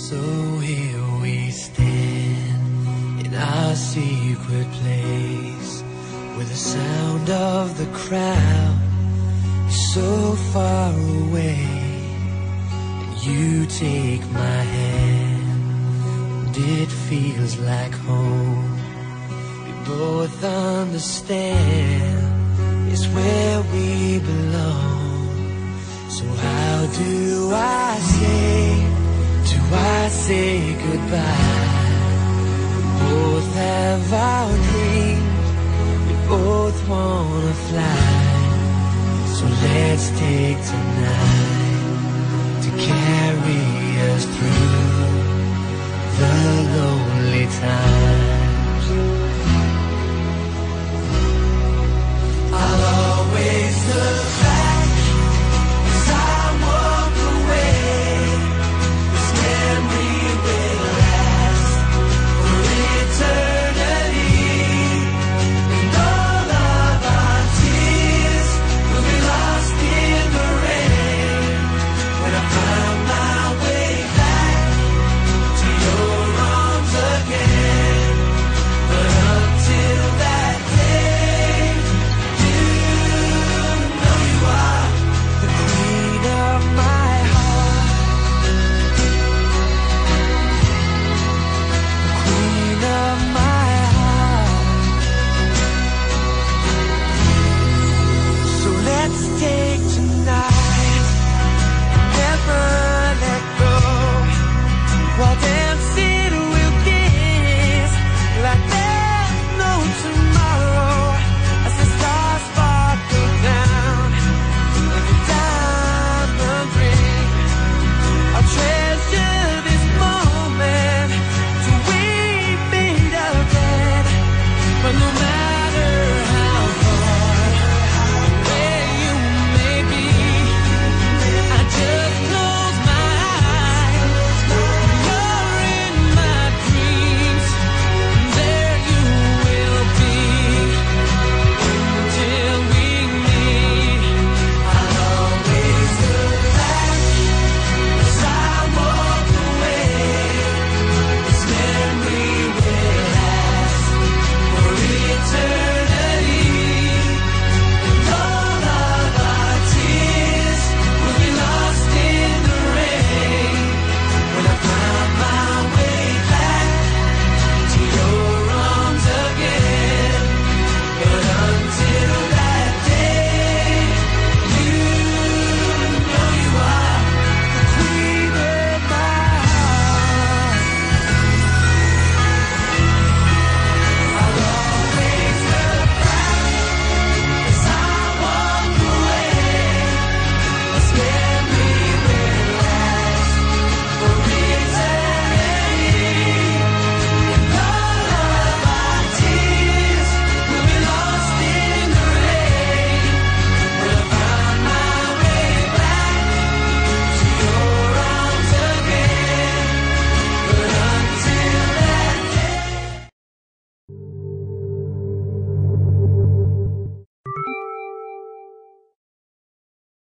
So here we stand in our secret place, where the sound of the crowd is so far away. And you take my hand, and it feels like home. We both understand it's where we belong. So how do I say goodbye? We both have our dreams, we both wanna fly. So let's take tonight to carry us through the lonely time.